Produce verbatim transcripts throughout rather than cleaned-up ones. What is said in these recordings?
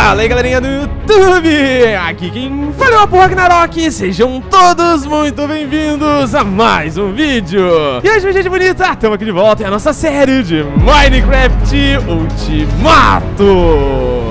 Fala aí, galerinha do YouTube! Aqui quem fala é o Ragnarok. Sejam todos muito bem-vindos a mais um vídeo. E hoje, gente bonita, estamos aqui de volta em a nossa série de Minecraft Ultimato.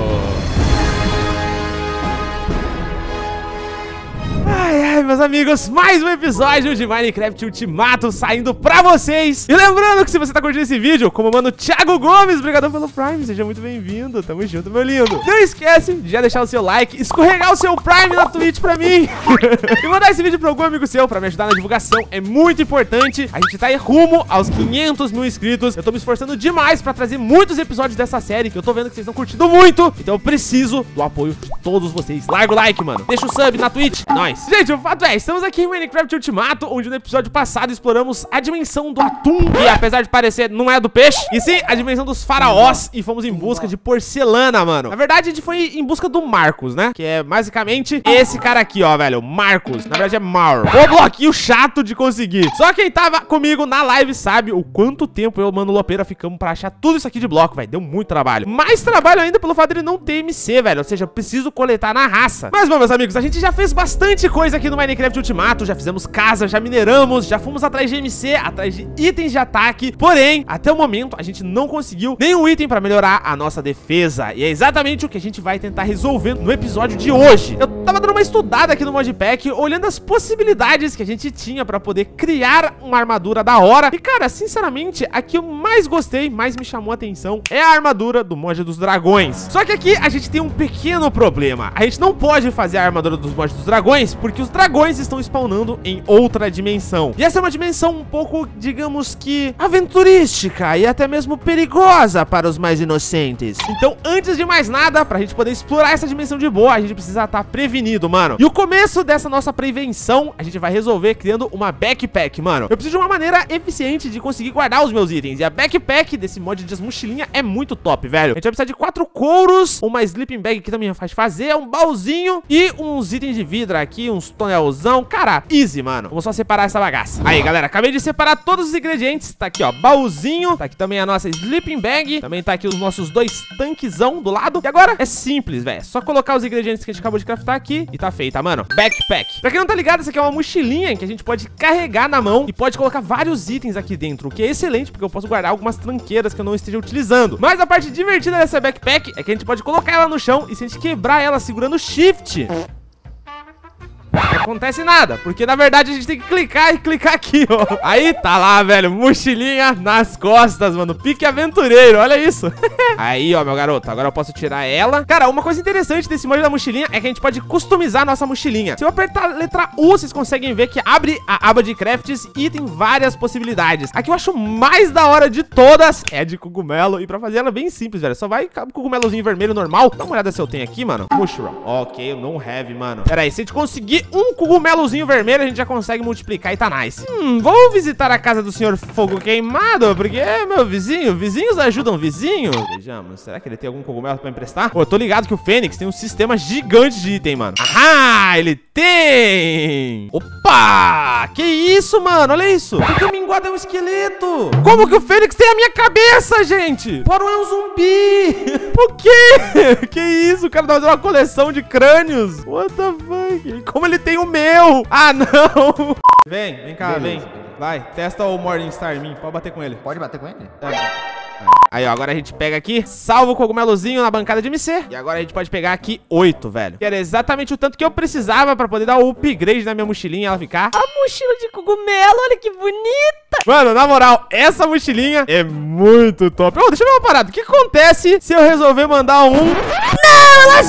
Ai, ai, meus amigos, mais um episódio de Minecraft Ultimato saindo pra vocês. E lembrando que se você tá curtindo esse vídeo, como o mano Thiago Gomes, obrigado pelo Prime, seja muito bem-vindo, tamo junto, meu lindo. Não esquece de já deixar o seu like, escorregar o seu Prime na Twitch pra mim e mandar esse vídeo pra algum amigo seu pra me ajudar na divulgação, é muito importante. A gente tá aí rumo aos quinhentos mil inscritos, eu tô me esforçando demais pra trazer muitos episódios dessa série, que eu tô vendo que vocês estão curtindo muito, então eu preciso do apoio de todos vocês. Larga o like, mano, deixa o sub na Twitch, é nóis. Gente, o fato é, estamos aqui em Minecraft Ultimato, onde no episódio passado exploramos a dimensão do atum, que apesar de parecer, não é do peixe, e sim a dimensão dos faraós, e fomos em busca de porcelana, mano. Na verdade, a gente foi em busca do Marcos, né? Que é basicamente esse cara aqui, ó, velho, Marcos. Na verdade é Mauro. O bloquinho chato de conseguir. Só quem tava comigo na live sabe o quanto tempo eu e o Mano Lopeira ficamos pra achar tudo isso aqui de bloco, velho. Deu muito trabalho. Mais trabalho ainda pelo fato de ele não ter M C, velho. Ou seja, eu preciso coletar na raça. Mas bom, meus amigos, a gente já fez bastante coisa aqui no Minecraft Ultimato, já fizemos casa, já mineramos, já fomos atrás de M C, atrás de itens de ataque, porém, até o momento, a gente não conseguiu nenhum item pra melhorar a nossa defesa, e é exatamente o que a gente vai tentar resolver no episódio de hoje. Eu tava dando uma estudada aqui no modpack, olhando as possibilidades que a gente tinha pra poder criar uma armadura da hora, e cara, sinceramente, a que eu mais gostei, mais me chamou a atenção, é a armadura do mod dos dragões. Só que aqui a gente tem um pequeno problema, a gente não pode fazer a armadura dos mods dos dragões, porque os dragões estão spawnando em outra dimensão. E essa é uma dimensão um pouco, digamos que, aventurística e até mesmo perigosa para os mais inocentes. Então, antes de mais nada, pra gente poder explorar essa dimensão de boa, a gente precisa estar prevenido, mano. E o começo dessa nossa prevenção, a gente vai resolver criando uma backpack, mano. Eu preciso de uma maneira eficiente de conseguir guardar os meus itens. E a backpack desse mod de mochilinha é muito top, velho. A gente vai precisar de quatro couros, uma sleeping bag que também faz fazer, um baúzinho e uns itens de vidro aqui, uns tonelzão. Cara, easy, mano. Vamos só separar essa bagaça. Aí, galera, acabei de separar todos os ingredientes. Tá aqui, ó, baúzinho. Tá aqui também a nossa sleeping bag. Também tá aqui os nossos dois tanquezão do lado. E agora é simples, velho. Só colocar os ingredientes que a gente acabou de craftar aqui e tá feita, mano. Backpack. Pra quem não tá ligado, essa aqui é uma mochilinha que a gente pode carregar na mão e pode colocar vários itens aqui dentro, o que é excelente, porque eu posso guardar algumas tranqueiras que eu não esteja utilizando. Mas a parte divertida dessa backpack é que a gente pode colocar ela no chão e se a gente quebrar ela segurando o shift, não acontece nada, porque na verdade a gente tem que clicar e clicar aqui, ó. Aí tá lá, velho, mochilinha nas costas, mano. Pique aventureiro, olha isso. Aí, ó, meu garoto, agora eu posso tirar ela. Cara, uma coisa interessante desse mod da mochilinha é que a gente pode customizar a nossa mochilinha. Se eu apertar a letra U, vocês conseguem ver que abre a aba de crafts e tem várias possibilidades. A que eu acho mais da hora de todas é a de cogumelo, e pra fazer ela é bem simples, velho. Só vai com o cogumelozinho vermelho normal. Dá uma olhada se eu tenho aqui, mano. Mushroom. Ok, eu não have, mano. Pera aí, se a gente conseguir um cogumelozinho vermelho, a gente já consegue multiplicar e tá nice. Hum, vou visitar a casa do senhor Fogo Queimado, porque é meu vizinho. Vizinhos ajudam vizinho. Vejamos, será que ele tem algum cogumelo pra emprestar? Pô, eu tô ligado que o Fênix tem um sistema gigante de item, mano. Ah, ele tem! Opa! Que isso, mano? Olha isso. Por que o minguado é um esqueleto? Como que o Fênix tem a minha cabeça, gente? Poro é um zumbi. Por quê? Que isso? O cara tá fazendo uma coleção de crânios. What the fuck? Como ele tem o meu? Ah, não. Vem, vem cá, Beleza. vem. Vai, testa o Morningstar em mim. Pode bater com ele. Pode bater com ele? É. Aí, ó, agora a gente pega aqui, salva o cogumelozinho na bancada de M C. E agora a gente pode pegar aqui oito, velho. Que era exatamente o tanto que eu precisava pra poder dar o upgrade na minha mochilinha e ela ficar... A mochila de cogumelo, olha que bonita. Mano, na moral, essa mochilinha é muito top. Ô, oh, deixa eu ver uma parada. O que acontece se eu resolver mandar um... Não, ela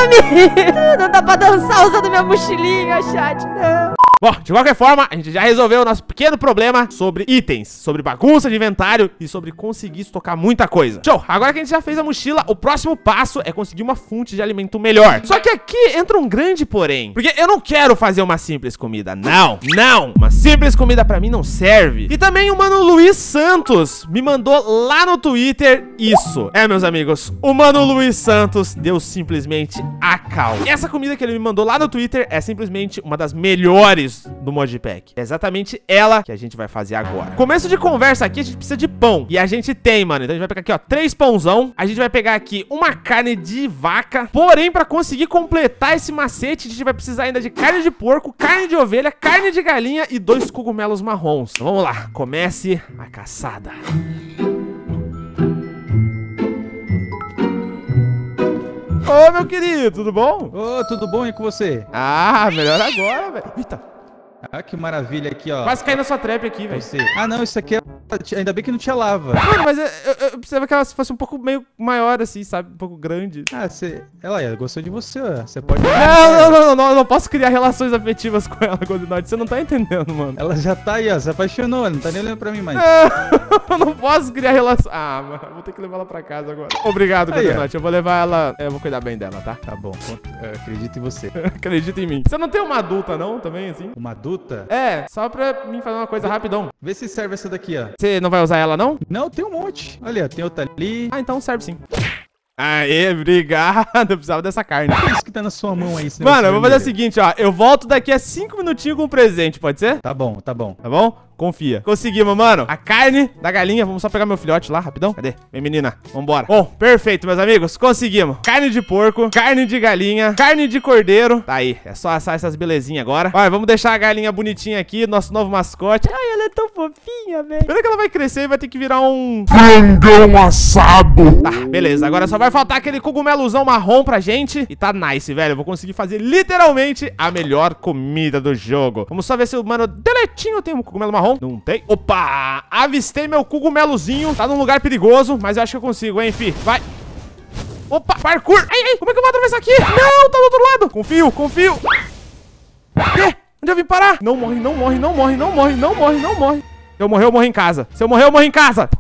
some. Não dá pra dançar usando minha mochilinha, chat, não. Bom, de qualquer forma, a gente já resolveu o nosso pequeno problema sobre itens, sobre bagunça de inventário e sobre conseguir estocar muita coisa. Show! Agora que a gente já fez a mochila, o próximo passo é conseguir uma fonte de alimento melhor. Só que aqui entra um grande porém, porque eu não quero fazer uma simples comida, não, não. Uma simples comida pra mim não serve. E também o mano Luiz Santos me mandou lá no Twitter isso. É, meus amigos, o mano Luiz Santos deu simplesmente a cal. E essa comida que ele me mandou lá no Twitter é simplesmente uma das melhores melhores do modpack. É exatamente ela que a gente vai fazer agora. Começo de conversa aqui, a gente precisa de pão. E a gente tem, mano. Então a gente vai pegar aqui, ó, três pãozão. A gente vai pegar aqui uma carne de vaca. Porém, pra conseguir completar esse macete, a gente vai precisar ainda de carne de porco, carne de ovelha, carne de galinha e dois cogumelos marrons. Então vamos lá, comece a caçada. Ô, meu querido, tudo bom? Ô, tudo bom e com você? Ah, melhor agora, velho. Eita. Ah, que maravilha aqui, ó. Quase caí na sua trap aqui, velho. Ah, não, isso aqui é... Ainda bem que não tinha lava. Mano, mas eu, eu, eu precisava que ela fosse um pouco meio maior, assim, sabe? Um pouco grande. Ah, você... Ela, ela gostou de você, ó. Você pode... Não, não, não, não, não, eu não posso criar relações afetivas com ela, Goldenote. Você não tá entendendo, mano. Ela já tá aí, ó. Se apaixonou, ela não tá nem olhando pra mim mais. Eu não posso criar relações... Ah, mano, eu vou ter que levar ela pra casa agora. Obrigado, Goldenote. Eu vou levar ela... Eu vou cuidar bem dela, tá? Tá bom. Eu acredito em você. Acredita em mim. Você não tem uma adulta, não, também, assim? Uma adulta? É, só pra mim fazer uma coisa rapidão. Vê se serve essa daqui, ó. Você não vai usar ela, não? Não, tem um monte. Olha, tem outra ali. Ah, então serve sim. Aê, obrigado. Eu precisava dessa carne. O que é isso que tá na sua mão aí? Mano, eu vou fazer o seguinte, ó. Eu volto daqui a cinco minutinhos com um presente, pode ser? Tá bom, tá bom. Tá bom? Confia. Conseguimos, mano. A carne da galinha. Vamos só pegar meu filhote lá, rapidão. Cadê? Vem, menina. Vambora. Bom, perfeito, meus amigos. Conseguimos. Carne de porco, carne de galinha, carne de cordeiro. Tá aí. É só assar essas belezinhas agora. Olha, vamos deixar a galinha bonitinha aqui. Nosso novo mascote. Ai, ela é tão fofinha, velho. Pena que ela vai crescer e vai ter que virar um... frangão assado. Tá, beleza. Agora só vai faltar aquele cogumelozão marrom pra gente. E tá nice, velho. Eu vou conseguir fazer literalmente a melhor comida do jogo. Vamos só ver se o mano deletinho tem um cogumelo marrom. Não tem. Opa! Avistei meu cogumelozinho. Tá num lugar perigoso, mas eu acho que eu consigo, hein, fi? Vai. Opa, parkour. Ai, ai, como é que eu vou atravessar aqui? Não, tá do outro lado. Confio, confio. Quê? Onde eu vim parar? Não morre, não morre, não morre, não morre, não morre, não morre. Se eu morrer, eu morro em casa. Se eu morrer, eu morro em casa.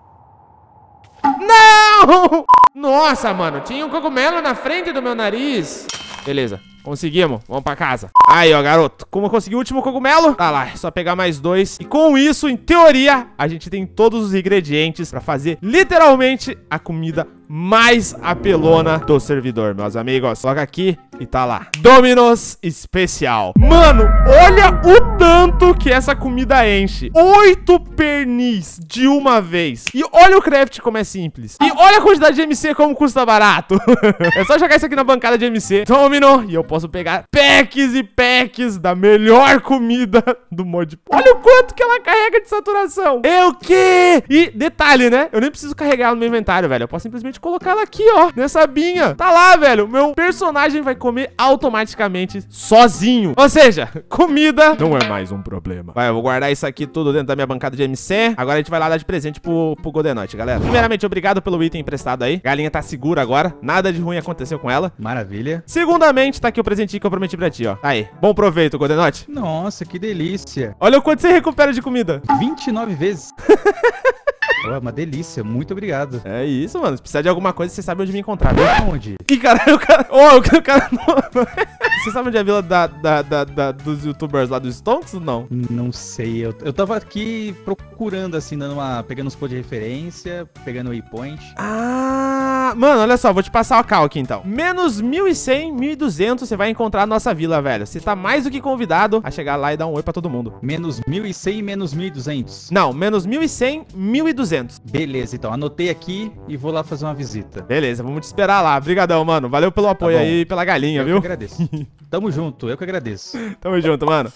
Não! Nossa, mano, tinha um cogumelo na frente do meu nariz. Beleza. Conseguimos, vamos pra casa. Aí, ó, garoto, como eu consegui o último cogumelo? Tá lá, é só pegar mais dois. E com isso, em teoria, a gente tem todos os ingredientes pra fazer literalmente a comida mais apelona do servidor, meus amigos. Coloca aqui e tá lá. Domino's especial. Mano, olha o tanto que essa comida enche. Oito pernis de uma vez. E olha o craft como é simples. E olha a quantidade de M C como custa barato. É só jogar isso aqui na bancada de M C. Domino. E eu posso pegar packs e packs da melhor comida do mod. Olha o quanto que ela carrega de saturação. É o quê? E detalhe, né? Eu nem preciso carregar ela no meu inventário, velho. Eu posso simplesmente colocar ela aqui, ó, nessa abinha. Tá lá, velho. Meu personagem vai comer automaticamente sozinho. Ou seja, comida não é mais um problema. Vai, eu vou guardar isso aqui tudo dentro da minha bancada de M C. Agora a gente vai lá dar de presente pro, pro Goldenote, galera. Primeiramente, obrigado pelo item emprestado aí. Galinha tá segura agora. Nada de ruim aconteceu com ela. Maravilha. Segundamente, tá aqui o presentinho que eu prometi pra ti, ó. Aí, bom proveito, Goldenote. Nossa, que delícia. Olha o quanto você recupera de comida. vinte e nove vezes. Ué, uma delícia, muito obrigado. É isso, mano. Se precisar de alguma coisa, você sabe onde me encontrar, viu? Onde? Ih, cara, o cara... Ô, oh, o cara... Você sabe onde é a vila da, da, da, da, dos youtubers lá dos Stonks ou não? Não sei, eu, eu tava aqui procurando, assim, dando uma... Pegando os pontos de referência, pegando o waypoint. Ah, mano, olha só, vou te passar o cal aqui, então. Menos mil e cem, mil e duzentos, você vai encontrar a nossa vila, velho. Você tá mais do que convidado a chegar lá e dar um oi pra todo mundo. Menos mil e cem e menos mil e duzentos? Não, menos mil e cem, mil e duzentos. Beleza, então, anotei aqui e vou lá fazer uma visita. Beleza, vamos te esperar lá. Obrigadão, mano. Valeu pelo apoio tá aí e pela galinha, eu viu? Eu que agradeço. Tamo junto, eu que agradeço. Tamo junto, mano.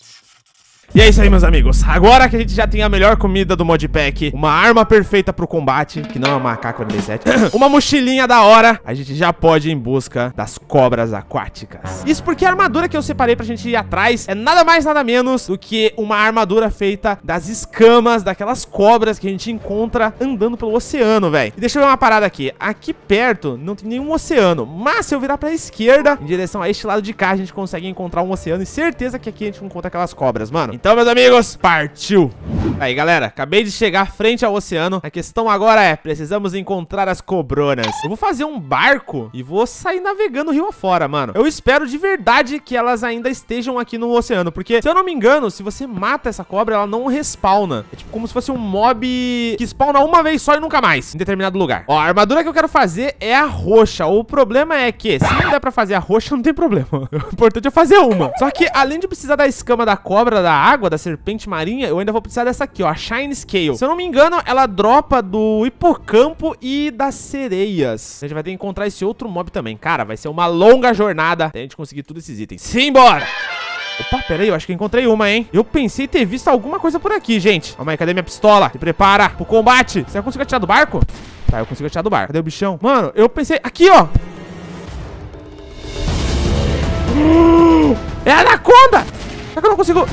E é isso aí, meus amigos. Agora que a gente já tem a melhor comida do modpack, uma arma perfeita pro combate, que não é uma A K quarenta e sete, uma mochilinha da hora, a gente já pode ir em busca das cobras aquáticas. Isso porque a armadura que eu separei pra gente ir atrás é nada mais, nada menos do que uma armadura feita das escamas daquelas cobras que a gente encontra andando pelo oceano, velho. E deixa eu ver uma parada aqui. Aqui perto não tem nenhum oceano, mas se eu virar pra esquerda, em direção a este lado de cá, a gente consegue encontrar um oceano e certeza que aqui a gente encontra aquelas cobras, mano. Então, meus amigos, partiu! Aí, galera, acabei de chegar frente ao oceano. A questão agora é, precisamos encontrar as cobronas. Eu vou fazer um barco e vou sair navegando rio afora, mano. Eu espero de verdade que elas ainda estejam aqui no oceano, porque, se eu não me engano, se você mata essa cobra, ela não respawna. É tipo como se fosse um mob que spawna uma vez só e nunca mais, em determinado lugar. Ó, a armadura que eu quero fazer é a roxa. O problema é que, se não der pra fazer a roxa, não tem problema. O importante é fazer uma. Só que, além de precisar da escama da cobra, da água, da serpente marinha, eu ainda vou precisar dessa aqui, ó, a Shine Scale. Se eu não me engano, ela dropa do hipocampo e das sereias. A gente vai ter que encontrar esse outro mob também. Cara, vai ser uma longa jornada até a gente conseguir todos esses itens. Simbora! Opa, pera aí, eu acho que encontrei uma, hein? Eu pensei ter visto alguma coisa por aqui, gente. Calma aí, cadê minha pistola? Se prepara pro combate. Será que eu consigo atirar do barco? Tá, eu consigo atirar do barco. Cadê o bichão? Mano, eu pensei... Aqui, ó! É a anaconda! Será que eu não consigo...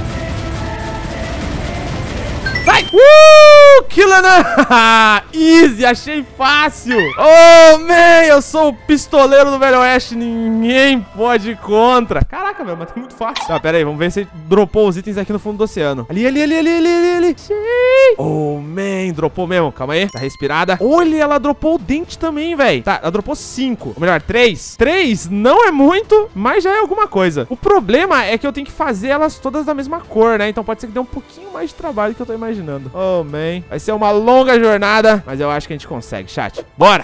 Vai! Uh! Killana! Easy, achei fácil! Oh, man! Eu sou o pistoleiro do Velho Oeste. Ninguém pode ir contra. Caraca, meu, matei muito fácil. Tá, pera aí, vamos ver se dropou os itens aqui no fundo do oceano. Ali, ali, ali, ali, ali, ali, ali. Oh, man, dropou mesmo. Calma aí, tá respirada. Olha, ela dropou o dente também, velho. Tá, ela dropou cinco. Ou melhor, três. Três não é muito, mas já é alguma coisa. O problema é que eu tenho que fazer elas todas da mesma cor, né? Então pode ser que dê um pouquinho mais de trabalho que eu tô imaginando. Oh, man. Vai ser uma longa jornada, mas eu acho que a gente consegue, chat. Bora!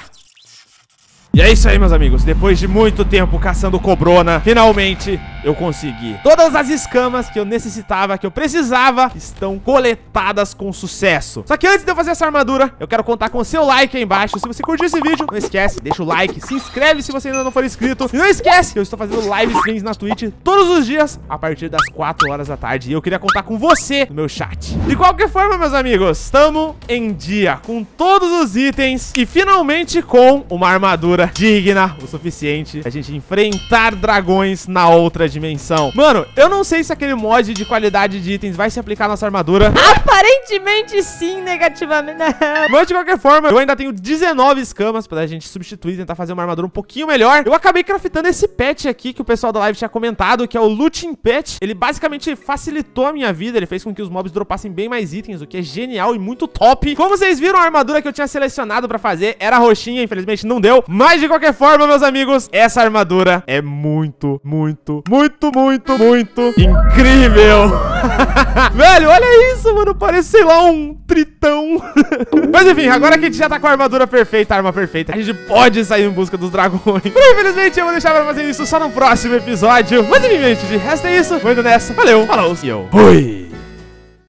E é isso aí, meus amigos. Depois de muito tempo caçando cobrona, finalmente eu consegui. Todas as escamas que eu necessitava, que eu precisava, estão coletadas com sucesso. Só que antes de eu fazer essa armadura, eu quero contar com o seu like aí embaixo. Se você curtiu esse vídeo, não esquece, deixa o like, se inscreve se você ainda não for inscrito. E não esquece, eu estou fazendo live streams na Twitch todos os dias, a partir das quatro horas da tarde. E eu queria contar com você no meu chat. De qualquer forma, meus amigos, estamos em dia com todos os itens e finalmente com uma armadura digna o suficiente pra gente enfrentar dragões na outra dimensão. Mano, eu não sei se aquele mod de qualidade de itens vai se aplicar na nossa armadura. Aparentemente sim, negativamente. Mas de qualquer forma, eu ainda tenho dezenove escamas pra gente substituir, tentar fazer uma armadura um pouquinho melhor. Eu acabei craftando esse pet aqui que o pessoal da live tinha comentado, que é o Looting Pet. Ele basicamente facilitou a minha vida, ele fez com que os mobs dropassem bem mais itens, o que é genial e muito top. Como vocês viram, a armadura que eu tinha selecionado pra fazer era roxinha, infelizmente não deu. Mas de qualquer forma, meus amigos, essa armadura é muito, muito, muito, muito, muito incrível. Velho, olha isso, mano. Parece, sei lá, um tritão. Mas enfim, agora que a gente já tá com a armadura perfeita, a arma perfeita, a gente pode sair em busca dos dragões. Mas, infelizmente, eu vou deixar pra fazer isso só no próximo episódio. Mas enfim, gente, de resto é isso. Vou indo nessa. Valeu, falou e eu fui.